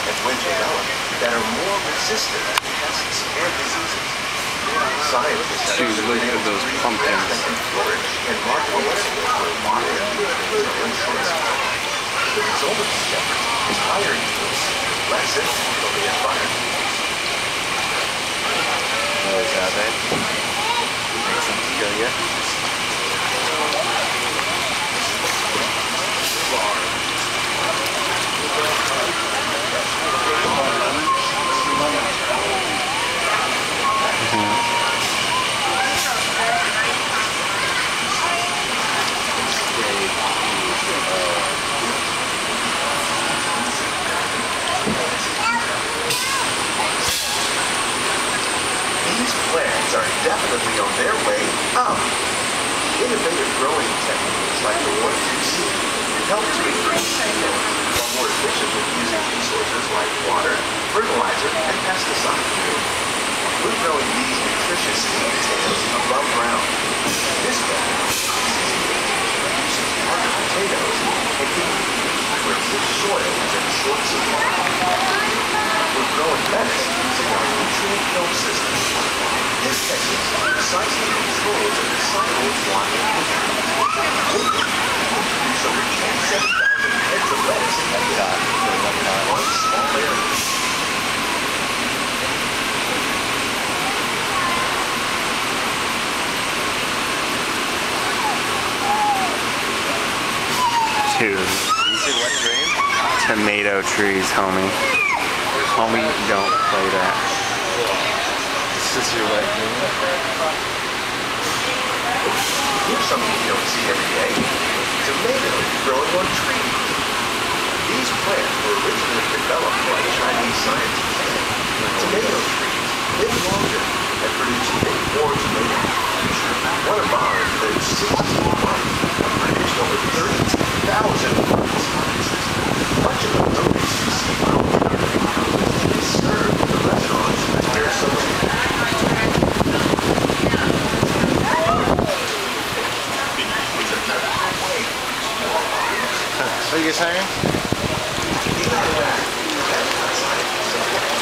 and when developed, that are more resistant to pests and diseases. Scientists Dude, look at those pumpkins. that can flourish in marketable areas where water and nutrients are in short supply. The result of these efforts is higher yields, less impact on the environment. What is that, babe? Make some tequila. These plants are definitely on their way up. Innovative growing techniques like the ones you see help to increase yield while more efficiently using resources like water, fertilizer, and pesticides. We're growing these nutritious sweet potatoes above ground. This method produces larger potatoes and can be used where rich soil is in short supply. We're growing lettuce using our nutrient film system. This technique precisely controls and recycles water and nutrients. We produce over 27,000 heads of lettuce in one small area. Dude, tomato trees, homie. Homie, don't play that. This is your wet dream. Here's something you don't see every day. Tomatoes growing on trees. These plants were originally developed by Chinese scientists. Tomato trees live longer and produce big more tomatoes. One of ours lived 16 months and produced over 32,000 fruits. Much of the produce you see grown here is served in the restaurants and aerosols. What are you saying?